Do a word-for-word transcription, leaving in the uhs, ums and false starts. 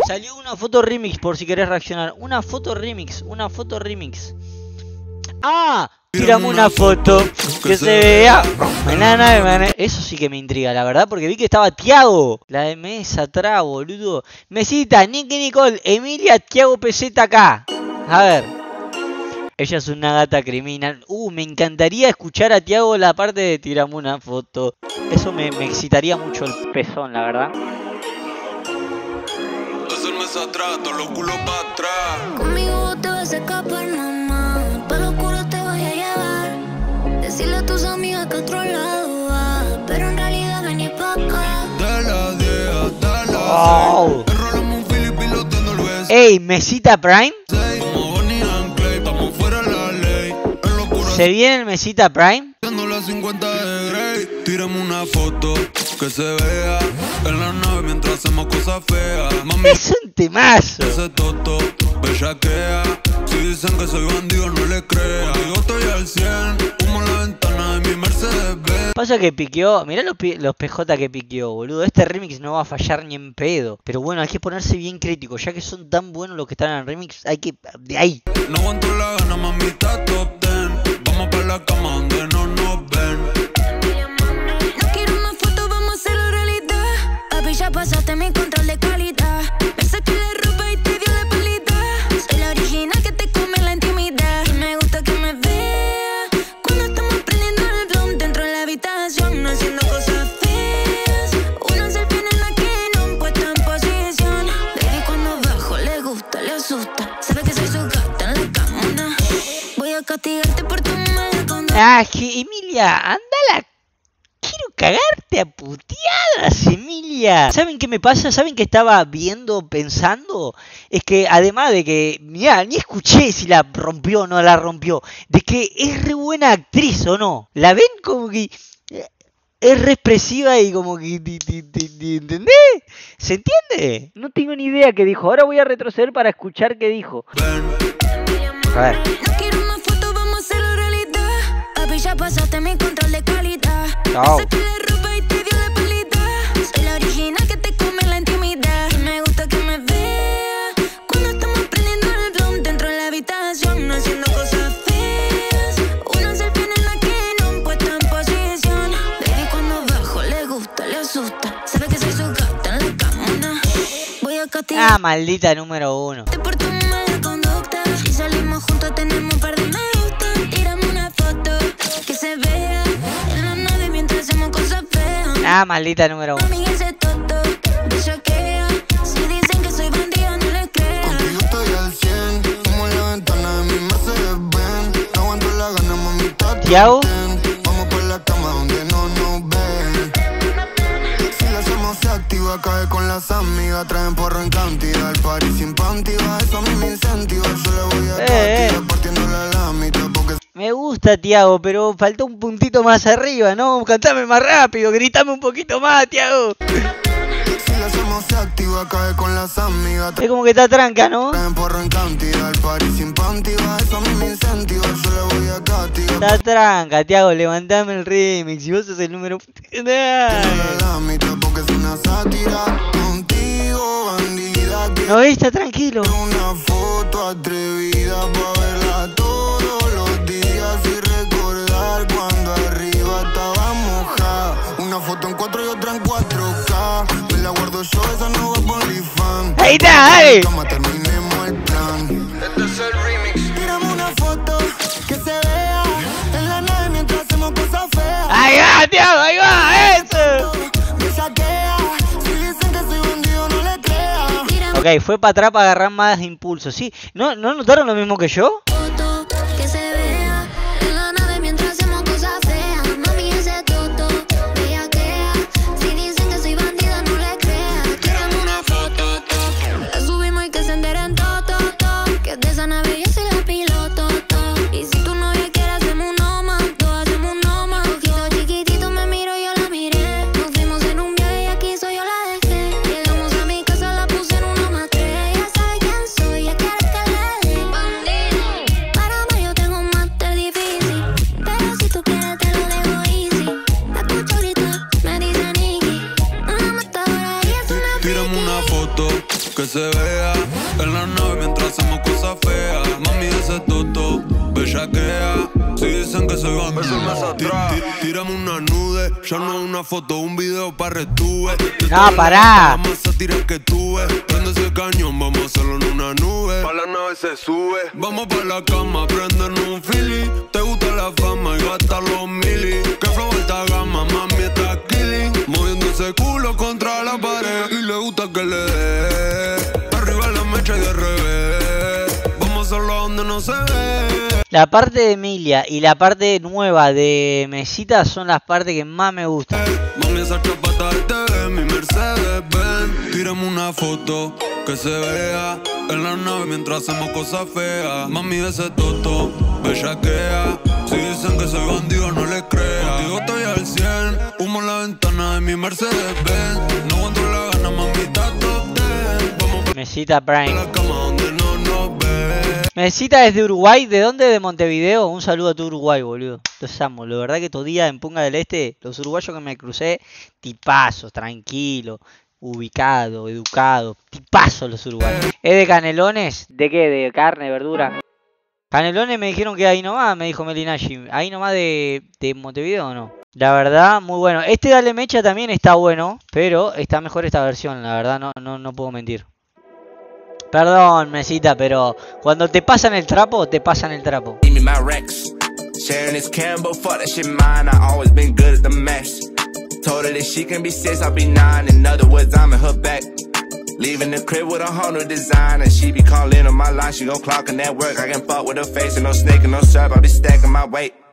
Salió una foto remix por si querés reaccionar. Una foto remix, una foto remix. ¡Ah! Tirame una foto que se vea. Eso sí que me intriga, la verdad, porque vi que estaba Tiago. La de mesa atrás, boludo. Mesita, Nicky Nicole, Emilia, Tiago P Z acá. A ver. Ella es una gata criminal. Uh, me encantaría escuchar a Tiago la parte de tirame una foto. Eso me, me excitaría mucho el pezón, la verdad. Conmigo te vas a escapar, mamá. Para lo oscuro te voy a llevar. Decirle a tus amigas que a otro lado va. Pero en realidad vení pa' acá. Wow. Ey, Mesita Prime. ¿Se viene el Mesita Prime? Tírame una foto que se vea en la nave mientras hacemos cosas feas. Mami, es un temazo. Ese toto, bellaquea. Si dicen que soy bandido, no le crea. Yo estoy al cien, humo en la ventana de mi Mercedes Benz. Pasa que piqueó, mirá los, los P J que piqueó, boludo. Este remix no va a fallar ni en pedo. Pero bueno, hay que ponerse bien crítico. Ya que son tan buenos los que están en el remix, hay que... De ahí. No aguanto la gana, mamita, top ten. Vamos para la cama donde no nos ven. Ya pasaste mi control de calidad. Me saqué la ropa y te dio la palita. Soy la original que te come la intimidad. Y me gusta que me vea cuando estamos prendiendo el blunt dentro de la habitación, no haciendo cosas feas. Una selfie en la que no puesta en posición. Baby, cuando bajo le gusta, le asusta. Sabe que soy su gata en la cama. Voy a castigarte por tu mala conducta. Ah, que Emilia, anda la... Quiero cagarte a puteadas, Emilia. ¿Saben qué me pasa? ¿Saben qué estaba viendo, pensando? Es que además de que, mirá, ni escuché si la rompió o no la rompió. De que es re buena actriz o no. La ven como que es re expresiva y como que... ¿Entendés? ¿Se entiende? No tengo ni idea qué dijo. Ahora voy a retroceder para escuchar qué dijo. A ver. No quiero más fotos, vamos a hacerlo realidad. Papi, ya pasaste mi control de calidad. No. Me saqué la ropa y te dio la palita. Soy la original que te come la intimidad. Y me gusta que me vea cuando estamos prendiendo el blunt dentro de la habitación, no haciendo cosas feas. Una selfie en la que no puesta en posición. Baby, cuando bajo le gusta, le asusta. Sabe que soy su gata en la cama. Voy a castigar. Ah, maldita número uno. Por tu mala conducta. Si salimos juntos tenemos un par de me gusta. Tírame una foto que se vea en la nave mientras hacemos cosas feas. Ah, maldita número uno. Mami, ese toto, bellaquea. Si dicen que soy bandida, no les creas. Contigo estoy al cien, como en la ventana de mi Mercedes Benz. No aguanto la gana, mamita. ¿Tiago? Vamos por la cama donde no nos ven. Si la hacemos se activa, cae con las amigas. Traen porro en cantidad, el party sin panty va. Eso a mí me incentiva, yo le voy a Eh, eh. partiéndole la mitad porque... Me gusta, Tiago, pero faltó un puntito más arriba, ¿no? Cantame más rápido, gritame un poquito más, Tiago. Si la hacemos se activa, cae con las amigas. Es como que está tranca, ¿no? Traen porro en cantidad, el party sin panty va. Eso a mí me incentiva, yo le voy a castigar. Está tranca, Tiago, levantame el remix. Si vos sos el número... La mitad porque es una sátira. Contigo, bandida, que No, está tranquilo. una foto atrevida pa' verla todos los días y recordar cuando arriba estaba mojada. Una foto en cuatro y otra en cuatro K. Me la guardo yo, esa no va por OnlyFans. Ahí está, dale. Cama, terminemos el plan. Este es el remix. Tirame una foto que se vea en la nave mientras hacemos cosas feas. Ahí va, Tiago, ahí va, eso. Me saquea. Si dicen que soy bandido, no le creas. Ok, fue para atrás para agarrar más impulso, ¿sí? ¿No, ¿No notaron lo mismo que yo? Foto que se vea en la nave mientras hacemos cosas feas. Mami, ese toto, bellaquea. Si dicen que soy bandida, no le creas. Tírame una foto, la subimos y que se enteren todo, todo, todo. Que de esa nave yo soy la piloto, todo. Y si tu novia quiere hacemos uno más, dos hacemos uno más. Ojito chiquitito me miro, yo la miré. Nos fuimos en un viaje y aquí soy yo la dejé. Llegamos a mi casa, la puse en uno más tres. Ya sabe quién soy, ya quiere que le dé. que se vea en la nave mientras hacemos cosas feas. Mami, ese toto, bellaquea. Si dicen que soy bandido, tírame una nude, ya no una foto, un video pa' retuve. No, pará. Vamos a tirar que tuve, prende ese cañón, vamos a hacerlo en una nube. Pa' la nave se sube, vamos pa' la cama, prendernos un fili. Te gusta la fama y gastar los mili. Que flow alta gama, mami está killing. Moviendo ese culo contra la pared y le gusta que le dé. Arriba la mecha y de revés, vamos a hacerlo donde no se ve. La parte de Emilia y la parte nueva de Mesita son las partes que más me gustan. Mami, esa chapata del T V, mi Mercedes Benz. Tírame una foto que se vea en la nave mientras hacemos cosas feas. Mami, ese toto, bellaquea. Si dicen que soy bandido, no les crea. Contigo estoy al cien, humo en la ventana de mi Mercedes Benz. No aguanto la gana, mami, está top ten. Vamos Mesita Prime. a la cama donde no nos ve. Mesita es de Uruguay. ¿De dónde? De Montevideo. Un saludo a tu Uruguay, boludo. Los amo. La verdad que estos días en Punta del Este, los uruguayos que me crucé, tipazos, tranquilos, ubicados, educados. Tipazos los uruguayos. ¿Es de Canelones? ¿De qué? ¿De carne, verdura? Canelones me dijeron que ahí nomás, me dijo Melinashi. Ahí nomás de, de Montevideo, ¿o no? La verdad, muy bueno. Este Dale Mecha también está bueno, pero está mejor esta versión, la verdad, no, no, no puedo mentir. Perdón, Mesita, pero cuando te pasan el trapo, te pasan el trapo. Give me my Rex. Sharing this Cambo, fuck that shit mine. I always been good at the mess. Told her that she can be six, I'll be nine. In other words, I'm in her back. Leaving the crib with a hundred design. And she be calling on my line, she gon' clock in that work. I can fuck with her face and no snake and no syrup. I be stacking my weight.